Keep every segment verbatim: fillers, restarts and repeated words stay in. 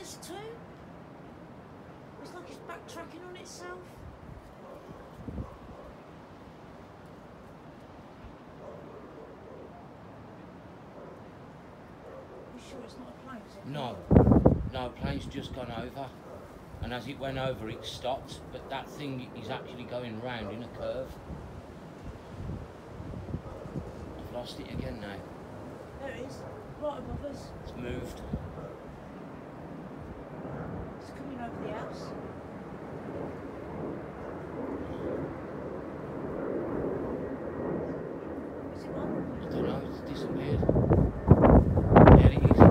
There's two. It's like it's backtracking on itself. You sure it's not a plane? Is it? No, no, plane's just gone over, and as it went over, it stopped. But that thing is actually going round in a curve. I've lost it again now. There it is, right above us. It's moved. It's coming over the house. Is it gone? I don't know. It's disappeared. There it is.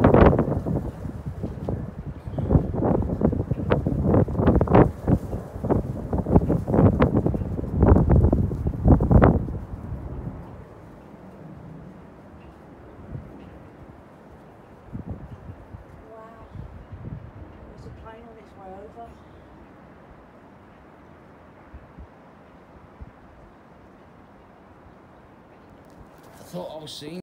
Plane on its way over. I thought I was seeing